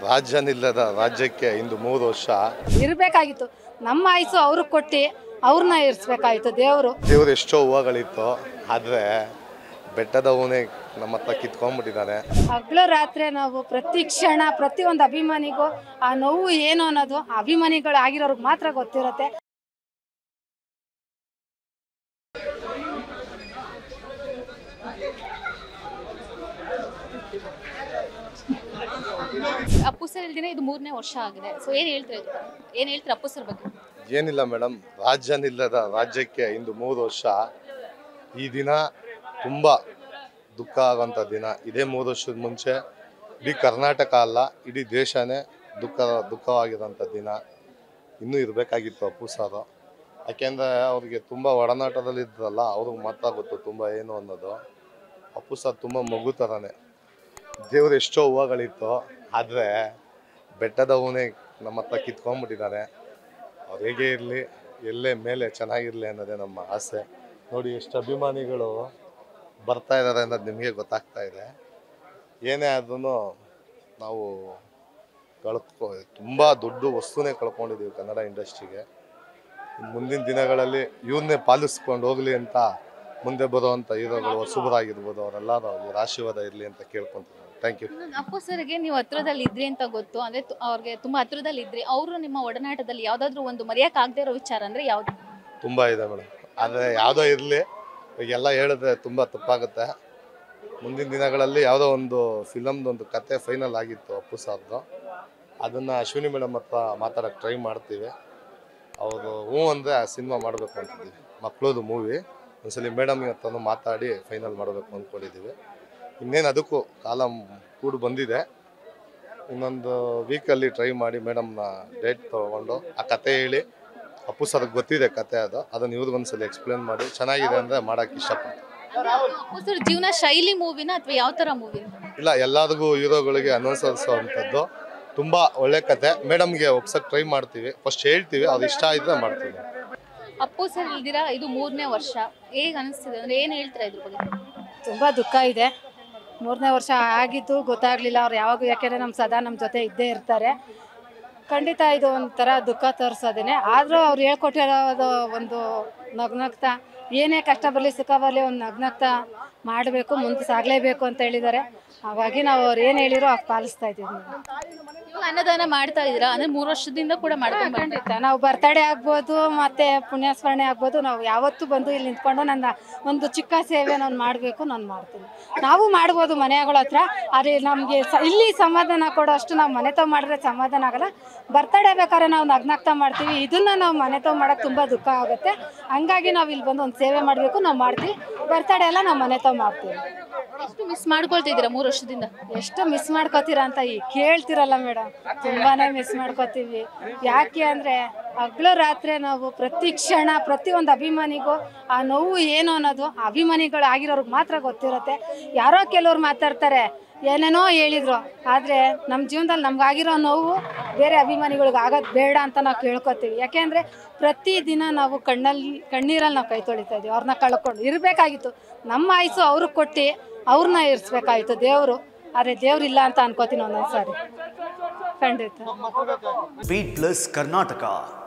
ರಾಜ್ಯನಿಲ್ಲದ ರಾಜ್ಯಕ್ಕೆ ಇಂದು 3 ವರ್ಷ ಇರಬೇಕಾಗಿತ್ತು. ನಮ್ಮ ಆಯ್ಸು ಅವ್ರಿಗೆ ಕೊಟ್ಟು ಅವ್ರನ್ನ ಇರಿಸ್ಬೇಕಾಯ್ತು. ದೇವರು ಎಷ್ಟೋ ಹೂವುಗಳಿತ್ತು, ಆದರೆ ಬೆಟ್ಟದ ಹೂನೇ ನಮ್ಮ ಹತ್ರ ಕಿತ್ಕೊಂಡ್ಬಿಟ್ಟಿದ್ದಾರೆ. ಹಗಲು ರಾತ್ರಿ ನಾವು ಪ್ರತಿ ಕ್ಷಣ ಪ್ರತಿಯೊಂದು ಅಭಿಮಾನಿಗೂ ಆ ನೋವು ಏನು ಅನ್ನೋದು ಅಭಿಮಾನಿಗಳು ಆಗಿರೋರ್ಗೆ ಮಾತ್ರ ಗೊತ್ತಿರುತ್ತೆ. ಅಪ್ಪು ಸರ್ ಇಲ್ದಿನ ಇದು 3ನೇ ವರ್ಷ ಆಗಿದೆ. ಸೊ ಏನು ಹೇಳ್ತೀರಾ ಅಪ್ಪು ಸರ್ ಬಗ್ಗೆ? ಏನಿಲ್ಲ ಮೇಡಮ್, ರಾಜ್ಯನಿಲ್ಲದ ರಾಜ್ಯಕ್ಕೆ ಇಂದು 3 ವರ್ಷ. ಈ ದಿನ ತುಂಬ ದುಃಖ ಆಗೋಂಥ ದಿನ. ಇದೇ 3 ವರ್ಷದ ಮುಂಚೆ ಇಡೀ ಕರ್ನಾಟಕ ಅಲ್ಲ, ಇಡೀ ದೇಶನೇ ದುಃಖವಾಗಿರೋಂಥ ದಿನ. ಇನ್ನೂ ಇರಬೇಕಾಗಿತ್ತು ಅಪ್ಪು ಸಾರು. ಯಾಕೆಂದರೆ ಅವ್ರಿಗೆ ತುಂಬ ಒಡನಾಟದಲ್ಲಿದ್ದರಲ್ಲ, ಅವ್ರಿಗೆ ಮಾತ್ರ ಗೊತ್ತು ತುಂಬ ಏನು ಅನ್ನೋದು. ಅಪ್ಪು ಸಾರು ತುಂಬ ಮಗು ಥರನೇ. ದೇವ್ರು ಎಷ್ಟೋ ಹೂವುಗಳಿತ್ತು, ಆದರೆ ಬೆಟ್ಟದ ಹೂನೇ ನಮ್ಮ ಹತ್ರ ಕಿತ್ಕೊಂಡ್ಬಿಟ್ಟಿದ್ದಾರೆ. ಅವ್ರು ಹೇಗೆ ಇರಲಿ, ಎಲ್ಲೇ ಮೇಲೆ ಚೆನ್ನಾಗಿರಲಿ ಅನ್ನೋದೇ ನಮ್ಮ ಆಸೆ. ನೋಡಿ ಎಷ್ಟು ಅಭಿಮಾನಿಗಳು ಬರ್ತಾ ಇದ್ದಾರೆ ಅನ್ನೋದು ನಿಮಗೆ ಗೊತ್ತಾಗ್ತಾ ಇದೆ. ಏನೇ ಆದ್ರೂ ನಾವು ತುಂಬ ದೊಡ್ಡ ವಸ್ತುನೇ ಕಳ್ಕೊಂಡಿದ್ದೀವಿ ಕನ್ನಡ ಇಂಡಸ್ಟ್ರಿಗೆ. ಮುಂದಿನ ದಿನಗಳಲ್ಲಿ ಇವ್ರನ್ನೇ ಪಾಲಿಸ್ಕೊಂಡು ಹೋಗಲಿ ಅಂತ ಮುಂದೆ ಬರುವಂಥ ಹೀರೋಗಳು ಹೊಸಬರಾಗಿರ್ಬೋದು, ಅವರೆಲ್ಲರೂ ಅವ್ರ ಆಶೀರ್ವಾದ ಇರಲಿ ಅಂತ ಕೇಳ್ಕೊತೀನಿ. Thank you. ಅಪ್ಪು ಸರ್ಗೆ ನೀವು ಹತ್ರದಲ್ಲಿ ಇದ್ರಿ ಅಂತ ಗೊತ್ತು, ಅಂದರೆ ಅವ್ರಿಗೆ ತುಂಬ ಹತ್ರದಲ್ಲಿ ಇದ್ರಿ. ಅವರು ನಿಮ್ಮ ಒಡನಾಟದಲ್ಲಿ ಯಾವುದಾದ್ರೂ ಒಂದು ಮರೆಯೋಕ್ಕಾಗದೇ ಇರೋ ವಿಚಾರ ಅಂದರೆ ಯಾವುದು? ತುಂಬ ಇದೆ ಮೇಡಮ್, ಆದರೆ ಯಾವುದೋ ಇರಲಿ, ಈಗೆಲ್ಲ ಹೇಳಿದ್ರೆ ತುಂಬ ತಪ್ಪಾಗುತ್ತೆ. ಮುಂದಿನ ದಿನಗಳಲ್ಲಿ ಯಾವುದೋ ಒಂದು ಫಿಲಮ್ದೊಂದು ಕತೆ ಫೈನಲ್ ಆಗಿತ್ತು ಅಪ್ಪು ಸಾರ್ದು. ಅದನ್ನು ಅಶ್ವಿನಿ ಮೇಡಮ್ ಹತ್ರ ಮಾತಾಡೋಕ್ಕೆ ಟ್ರೈ ಮಾಡ್ತೀವಿ. ಅವರು ಅಂದರೆ ಆ ಸಿನಿಮಾ ಮಾಡಬೇಕು ಅಂತಿದ್ದೀವಿ. ಮಕ್ಕಳದು ಮೂವಿ ಒಂದ್ಸಲಿ ಮೇಡಮ್ ಹತ್ರನೂ ಮಾತಾಡಿ ಫೈನಲ್ ಮಾಡಬೇಕು ಅಂದ್ಕೊಂಡಿದ್ದೀವಿ. ಇನ್ನೇನು ಅದಕ್ಕೂ ಕಾಲ ಕೂಡು ಬಂದಿದೆ. ಇನ್ನೊಂದು ವೀಕಲ್ಲಿ ಟ್ರೈ ಮಾಡಿ ಮೇಡಮ್ನ ಡೇಟ್ ತೊಗೊಂಡು ಆ ಕತೆ ಹೇಳಿ, ಅಪ್ಪು ಸರ್ಗೆ ಗೊತ್ತಿದೆ ಕತೆ, ಅದನ್ನು ಇವ್ರಿಗೊಂದ್ಸಲಿ ಎಕ್ಸ್ಪ್ಲೇನ್ ಮಾಡಿ ಚೆನ್ನಾಗಿದೆ ಅಂದರೆ ಮಾಡೋಕ್ಕೆ ಇಷ್ಟಪಡ್ತೀನಿ. ಅಪ್ಪು ಸರ್ ಜೀವನ ಶೈಲಿ ಮೂವಿನ ಅಥವಾ ಯಾವ ಥರ ಮೂವಿ? ಇಲ್ಲ, ಎಲ್ಲರಿಗೂ ಹೀರೋಗಳಿಗೆ ಅನುಸರಿಸುವಂಥದ್ದು ತುಂಬ ಒಳ್ಳೆ ಕತೆ. ಮೇಡಮ್ಗೆ ಒಪ್ಸಕ್ಕೆ ಟ್ರೈ ಮಾಡ್ತೀವಿ, ಫಸ್ಟ್ ಹೇಳ್ತೀವಿ, ಅವ್ರು ಇಷ್ಟ ಇದ್ರೆ ಮಾಡ್ತೀವಿ. ಅಪ್ಪು ಸರ್ ಇಲ್ದಿರ ಇದು 3ನೇ ವರ್ಷ, ಹೇಗೆ ಅನಿಸ್ತಿದೆ ಅಂದರೆ ಏನು ಹೇಳ್ತೀರಾ ಇದ್ರ ಬಗ್ಗೆ? ತುಂಬ ದುಃಖ ಇದೆ. 3ನೇ ವರ್ಷ ಆಗಿದ್ದು ಗೊತ್ತಾಗಲಿಲ್ಲ ಅವ್ರು ಯಾವಾಗ. ಯಾಕೆಂದರೆ ಸದಾ ನಮ್ಮ ಜೊತೆ ಇದ್ದೇ ಇರ್ತಾರೆ. ಖಂಡಿತ ಇದು ಒಂಥರ ದುಃಖ ತೋರಿಸೋದೇನೆ. ಆದರೂ ಅವ್ರು ಹೇಳ್ಕೊಟ್ಟಿರೋದು ಒಂದು ನಗ್ನಗ್ತಾ, ಏನೇ ಕಷ್ಟ ಬರಲಿ ಸುಖ ಬರಲಿ ಒಂದು ನಗ್ನಗ್ತಾ ಮಾಡಬೇಕು, ಮುಂದೆ ಸಾಗಲೇಬೇಕು ಅಂತ ಹೇಳಿದ್ದಾರೆ. ಹಾಗಾಗಿ ನಾವು ಅವ್ರು ಏನು ಹೇಳಿರೋ ಆಗ ಪಾಲಿಸ್ತಾ ಇದ್ದೀವಿ. ಇವಾಗ ಅನ್ನದಾನ ಮಾಡ್ತಾ ಇದ್ದೀರಾ ಅಂದರೆ 3 ವರ್ಷದಿಂದ ಕೂಡ ಮಾಡ್ಕೊಂಡು ಖಂಡಿತ ನಾವು ಬರ್ತಡೇ ಆಗ್ಬೋದು, ಮತ್ತು ಪುಣ್ಯಸ್ಮರಣೆ ಆಗ್ಬೋದು, ನಾವು ಯಾವತ್ತೂ ಬಂದು ಇಲ್ಲಿ ನಿಂತ್ಕೊಂಡು ನನ್ನ ಒಂದು ಚಿಕ್ಕ ಸೇವೆ ನಾನು ಮಾಡಬೇಕು, ನಾನು ಮಾಡ್ತೀನಿ. ನಾವು ಮಾಡ್ಬೋದು ಮನೆಗಳ ಹತ್ರ, ಆದರೆ ನಮಗೆ ಇಲ್ಲಿ ಸಮಾಧಾನ ಕೊಡೋ ಅಷ್ಟು ನಾವು ಮನೆ ತಾವು ಮಾಡಿದ್ರೆ ಸಮಾಧಾನ ಆಗಲ್ಲ. ಬರ್ತಡೇ ಬೇಕಾದ್ರೆ ನಾವು ನಗ್ನಾಗ್ತಾ ಮಾಡ್ತೀವಿ, ಇದನ್ನು ನಾವು ಮನೆ ತಾವು ಮಾಡೋಕ್ಕೆ ತುಂಬ ದುಃಖ ಆಗುತ್ತೆ. ಹಂಗಾಗಿ ನಾವು ಇಲ್ಲಿ ಬಂದು ಒಂದು ಸೇವೆ ಮಾಡಬೇಕು, ನಾವು ಮಾಡ್ತೀವಿ. ಬರ್ತಡೇ ಎಲ್ಲ ನಾವು ಮನೆ ತಾವು ಮಾಡ್ತೀವಿ. ಎಷ್ಟು ಮಿಸ್ ಮಾಡ್ಕೊಳ್ತಿದ್ದೀರಾ 3 ವರ್ಷದಿಂದ? ಎಷ್ಟು ಮಿಸ್ ಮಾಡ್ಕೋತೀರಾ ಅಂತ ಈಗ ಕೇಳ್ತಿರಲ್ಲ ಮೇಡಮ್, ತುಂಬಾ ಮಿಸ್ ಮಾಡ್ಕೋತೀವಿ. ಯಾಕೆ ಅಂದರೆ ಹಗಲು ರಾತ್ರಿ ನಾವು ಪ್ರತಿ ಕ್ಷಣ ಪ್ರತಿಯೊಂದು ಅಭಿಮಾನಿಗೂ ಆ ನೋವು ಏನು ಅನ್ನೋದು ಅಭಿಮಾನಿಗಳು ಆಗಿರೋರ್ಗೆ ಮಾತ್ರ ಗೊತ್ತಿರುತ್ತೆ. ಯಾರೋ ಕೆಲವ್ರು ಮಾತಾಡ್ತಾರೆ, ಏನೇನೋ ಹೇಳಿದ್ರು, ಆದರೆ ನಮ್ಮ ಜೀವನದಲ್ಲಿ ನಮಗಾಗಿರೋ ನೋವು ಬೇರೆ ಅಭಿಮಾನಿಗಳಿಗೆ ಆಗೋದು ಬೇಡ ಅಂತ ನಾವು ಕೇಳ್ಕೊತೀವಿ. ಯಾಕೆಂದರೆ ಪ್ರತಿದಿನ ನಾವು ಕಣ್ಣೀರಲ್ಲಿ ನಾವು ಕೈ ತೊಳಿತಾ ಇದ್ದೀವಿ. ಅವ್ರನ್ನ ಕಳ್ಕೊಂಡು ಇರಬೇಕಾಗಿತ್ತು. ನಮ್ಮ ಆಯ್ಸು ಅವ್ರಿಗೆ ಕೊಟ್ಟು ಅವ್ರನ್ನ ಇರಿಸ್ಬೇಕಾಯ್ತು ದೇವರು, ಆದರೆ ದೇವ್ರಿಲ್ಲ ಅಂತ ಅನ್ಕೋತೀನಿ ಒಂದೊಂದು ಸಾರಿ. ಖಂಡಿತ. Speed plus Karnataka.